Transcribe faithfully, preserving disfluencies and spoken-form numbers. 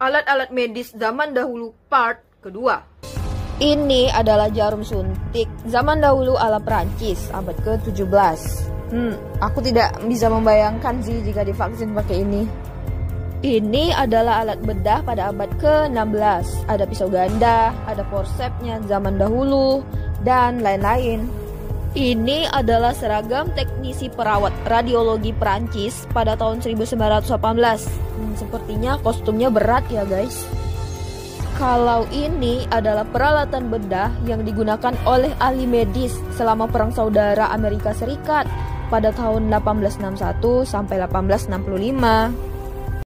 Alat-alat medis zaman dahulu part kedua. Ini adalah jarum suntik zaman dahulu ala Prancis abad ke tujuh belas. Hmm, aku tidak bisa membayangkan sih jika divaksin pakai ini. Ini adalah alat bedah pada abad ke enam belas. Ada pisau ganda, ada forcepsnya zaman dahulu, dan lain-lain. Ini adalah seragam teknisi perawat radiologi Prancis pada tahun seribu sembilan ratus delapan belas. Hmm, sepertinya kostumnya berat ya guys. Kalau ini adalah peralatan bedah yang digunakan oleh ahli medis selama Perang Saudara Amerika Serikat pada tahun delapan belas enam puluh satu sampai delapan belas enam puluh lima.